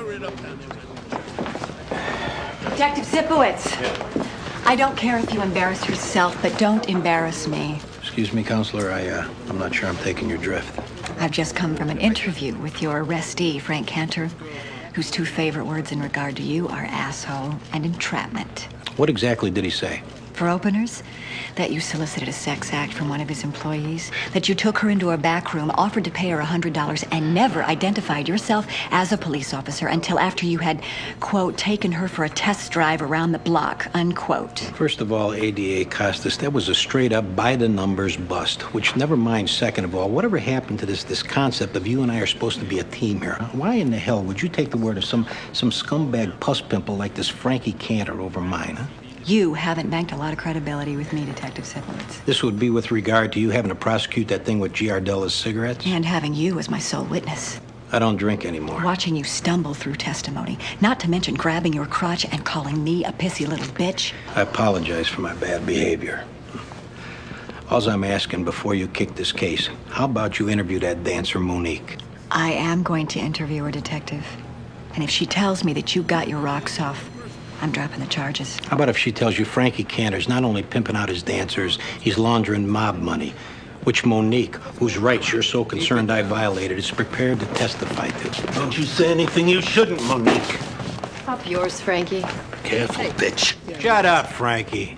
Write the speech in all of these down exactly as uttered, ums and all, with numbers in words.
Detective Sipowicz. Yeah. I don't care if you embarrass yourself, but don't embarrass me. Excuse me, Counselor. I, uh, I'm not sure I'm taking your drift. I've just come from an interview with your arrestee, Frank Cantor, whose two favorite words in regard to you are asshole and entrapment. What exactly did he say? For openers, that you solicited a sex act from one of his employees, that you took her into a back room, offered to pay her one hundred dollars, and never identified yourself as a police officer until after you had, quote, taken her for a test drive around the block, unquote. First of all, A D A Costas, that was a straight-up by-the-numbers bust, which never mind, second of all, whatever happened to this this concept of you and I are supposed to be a team here? Why in the hell would you take the word of some, some scumbag puss pimple like this Frankie Cantor over mine, huh? You haven't banked a lot of credibility with me, Detective Sipowicz. This would be with regard to you having to prosecute that thing with Giardella's cigarettes? And having you as my sole witness. I don't drink anymore. Watching you stumble through testimony, not to mention grabbing your crotch and calling me a pissy little bitch. I apologize for my bad behavior. All I'm asking before you kick this case, how about you interview that dancer, Monique? I am going to interview her, Detective. And if she tells me that you got your rocks off, I'm dropping the charges. How about if she tells you Frankie Cantor's not only pimping out his dancers, he's laundering mob money, which Monique, whose rights you're so concerned I violated, is prepared to testify to. Don't you say anything you shouldn't, Monique. Up yours, Frankie. Careful, bitch. Shut up, Frankie.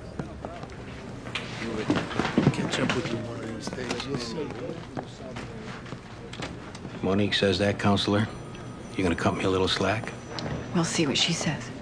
Catch up with you one of these days, you'll see. Monique says that, Counselor. You gonna cut me a little slack? We'll see what she says.